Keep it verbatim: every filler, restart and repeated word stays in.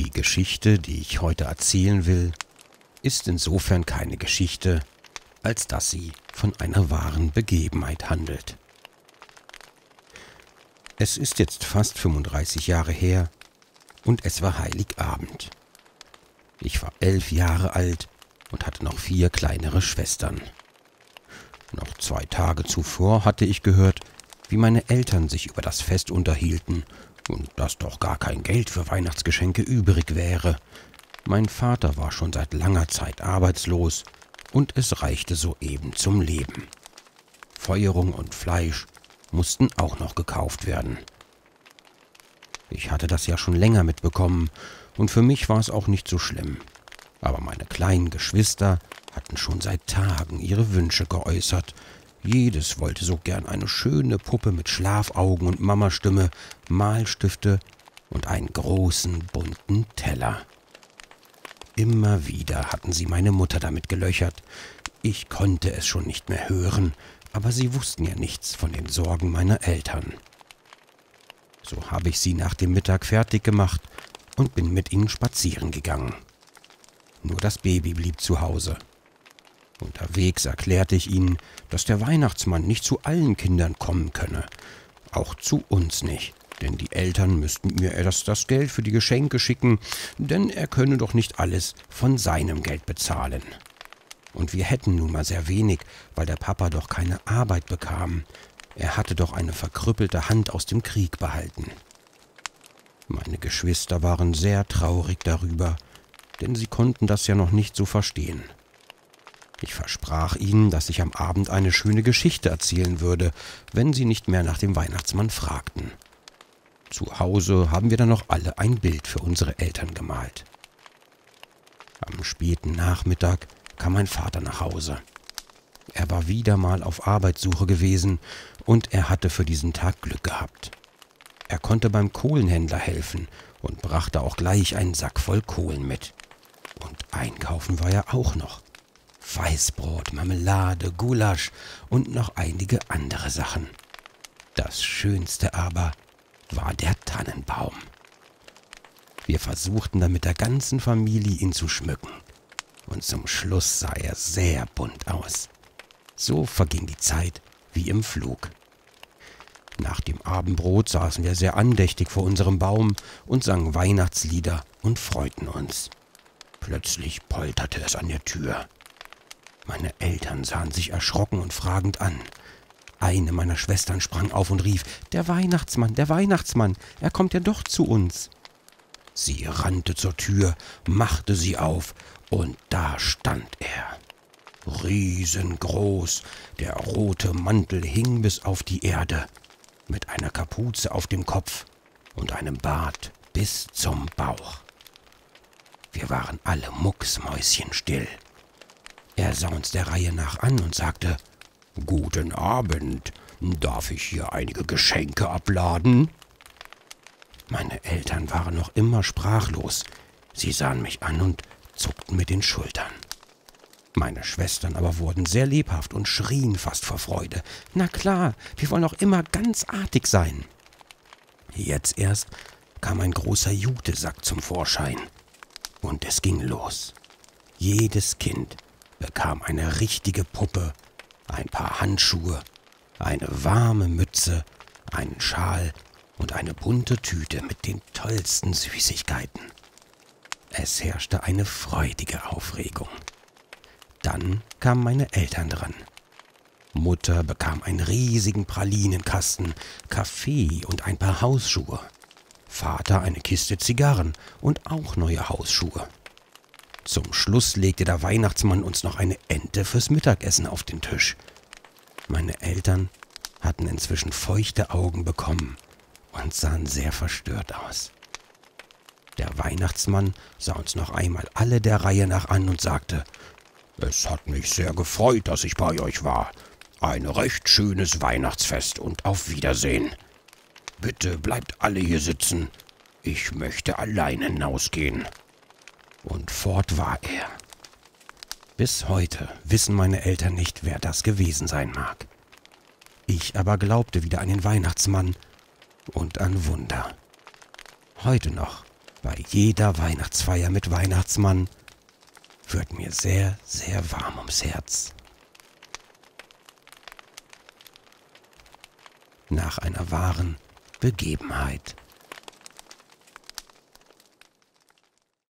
Die Geschichte, die ich heute erzählen will, ist insofern keine Geschichte, als dass sie von einer wahren Begebenheit handelt. Es ist jetzt fast fünfunddreißig Jahre her und es war Heiligabend. Ich war elf Jahre alt und hatte noch vier kleinere Schwestern. Noch zwei Tage zuvor hatte ich gehört, wie meine Eltern sich über das Fest unterhielten und dass doch gar kein Geld für Weihnachtsgeschenke übrig wäre. Mein Vater war schon seit langer Zeit arbeitslos und es reichte soeben zum Leben. Feuerung und Fleisch mussten auch noch gekauft werden. Ich hatte das ja schon länger mitbekommen und für mich war es auch nicht so schlimm. Aber meine kleinen Geschwister hatten schon seit Tagen ihre Wünsche geäußert. Jedes wollte so gern eine schöne Puppe mit Schlafaugen und Mamastimme, Malstifte und einen großen, bunten Teller. Immer wieder hatten sie meine Mutter damit gelöchert. Ich konnte es schon nicht mehr hören, aber sie wussten ja nichts von den Sorgen meiner Eltern. So habe ich sie nach dem Mittag fertig gemacht und bin mit ihnen spazieren gegangen. Nur das Baby blieb zu Hause. Unterwegs erklärte ich ihnen, dass der Weihnachtsmann nicht zu allen Kindern kommen könne, auch zu uns nicht, denn die Eltern müssten mir erst das Geld für die Geschenke schicken, denn er könne doch nicht alles von seinem Geld bezahlen. Und wir hätten nun mal sehr wenig, weil der Papa doch keine Arbeit bekam. Er hatte doch eine verkrüppelte Hand aus dem Krieg behalten. Meine Geschwister waren sehr traurig darüber, denn sie konnten das ja noch nicht so verstehen. Ich versprach ihnen, dass ich am Abend eine schöne Geschichte erzählen würde, wenn sie nicht mehr nach dem Weihnachtsmann fragten. Zu Hause haben wir dann noch alle ein Bild für unsere Eltern gemalt. Am späten Nachmittag kam mein Vater nach Hause. Er war wieder mal auf Arbeitssuche gewesen und er hatte für diesen Tag Glück gehabt. Er konnte beim Kohlenhändler helfen und brachte auch gleich einen Sack voll Kohlen mit. Und einkaufen war er auch noch. Weißbrot, Marmelade, Gulasch und noch einige andere Sachen. Das Schönste aber war der Tannenbaum. Wir versuchten dann mit der ganzen Familie ihn zu schmücken. Und zum Schluss sah er sehr bunt aus. So verging die Zeit wie im Flug. Nach dem Abendbrot saßen wir sehr andächtig vor unserem Baum und sangen Weihnachtslieder und freuten uns. Plötzlich polterte es an der Tür. Meine Eltern sahen sich erschrocken und fragend an. Eine meiner Schwestern sprang auf und rief, »Der Weihnachtsmann, der Weihnachtsmann, er kommt ja doch zu uns!« Sie rannte zur Tür, machte sie auf, und da stand er. Riesengroß, der rote Mantel hing bis auf die Erde, mit einer Kapuze auf dem Kopf und einem Bart bis zum Bauch. Wir waren alle mucksmäuschenstill. Er sah uns der Reihe nach an und sagte, »Guten Abend, darf ich hier einige Geschenke abladen?« Meine Eltern waren noch immer sprachlos. Sie sahen mich an und zuckten mit den Schultern. Meine Schwestern aber wurden sehr lebhaft und schrien fast vor Freude. »Na klar, wir wollen auch immer ganz artig sein.« Jetzt erst kam ein großer Jutesack zum Vorschein. Und es ging los. Jedes Kind bekam eine richtige Puppe, ein paar Handschuhe, eine warme Mütze, einen Schal und eine bunte Tüte mit den tollsten Süßigkeiten. Es herrschte eine freudige Aufregung. Dann kamen meine Eltern dran. Mutter bekam einen riesigen Pralinenkasten, Kaffee und ein paar Hausschuhe. Vater eine Kiste Zigarren und auch neue Hausschuhe. Zum Schluss legte der Weihnachtsmann uns noch eine Ente fürs Mittagessen auf den Tisch. Meine Eltern hatten inzwischen feuchte Augen bekommen und sahen sehr verstört aus. Der Weihnachtsmann sah uns noch einmal alle der Reihe nach an und sagte, »Es hat mich sehr gefreut, dass ich bei euch war. Ein recht schönes Weihnachtsfest und auf Wiedersehen. Bitte bleibt alle hier sitzen. Ich möchte allein hinausgehen.« Und fort war er. Bis heute wissen meine Eltern nicht, wer das gewesen sein mag. Ich aber glaubte wieder an den Weihnachtsmann und an Wunder. Heute noch Bei jeder Weihnachtsfeier mit Weihnachtsmann wird mir sehr, sehr warm ums Herz. Nach einer wahren Begebenheit.